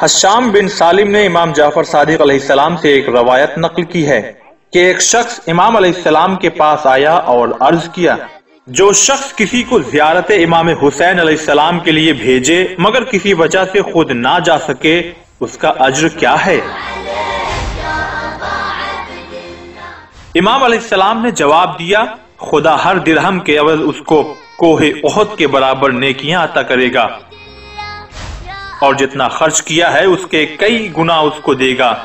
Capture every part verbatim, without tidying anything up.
حشام بن سالم نے امام جعفر صادق علیہ السلام سے ایک روایت نقل کی ہے کہ ایک شخص امام علیہ السلام کے پاس آیا اور عرض کیا، جو شخص کسی کو زیارت امام حسین علیہ السلام کے لیے بھیجے مگر کسی وجہ سے خود نہ جا سکے، اس کا اجر کیا ہے؟ امام علیہ السلام نے جواب دیا، خدا ہر درہم کے عوض اس کو کوہ احد کے برابر نیکیاں عطا کرے گا، اور جتنا خرچ کیا ہے اس کے کئی گنا اس کو دے گا،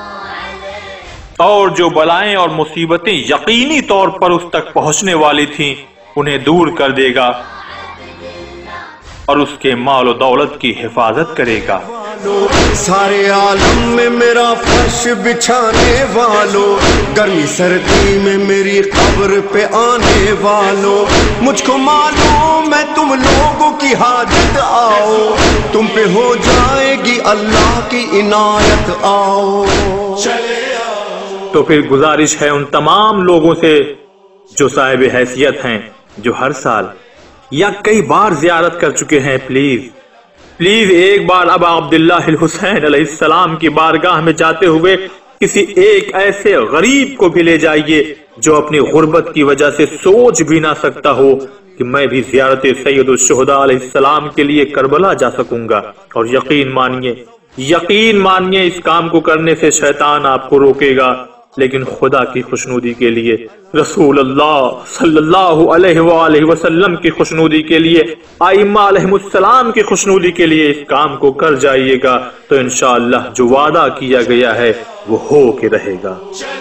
اور جو بلائیں اور مصیبتیں یقینی طور پر اس تک پہنچنے والی تھیں انہیں دور کر دے گا، اور اس کے مال و دولت کی حفاظت کرے گا۔ سارے عالم میں میرا فرش بچھانے والوں، گرمی سردی میں میری قبر پہ آنے والوں، مجھ کو معلوم ہے تم لوگوں کی حاجت، آؤ تم پہ ہو جائے گی اللہ کی عنایت، آؤ چلے آؤ۔ تو پھر گزارش ہے ان تمام لوگوں سے جو صاحب حیثیت ہیں، جو ہر سال یا کئی بار زیارت کر چکے ہیں، پلیز پلیز ایک بار ابا عبداللہ الحسین علیہ السلام کی بارگاہ میں جاتے ہوئے کسی ایک ایسے غریب کو بھی لے جائیے جو اپنی غربت کی وجہ سے سوچ بھی نہ سکتا ہو کہ میں بھی زیارت سید الشہداء علیہ السلام کے لیے کربلا جا سکوں گا۔ اور یقین مانیے یقین مانیے اس کام کو کرنے سے شیطان آپ کو روکے گا، لیکن خدا کی خوشنودی کے لیے، رسول اللہ صلی اللہ علیہ وآلہ وسلم کی خوشنودی کے لیے، ائمہ علیہ السلام کی خوشنودی کے لیے اس کام کو کر جائیے گا، تو انشاءاللہ جو وعدہ کیا گیا ہے وہ ہو کے رہے گا۔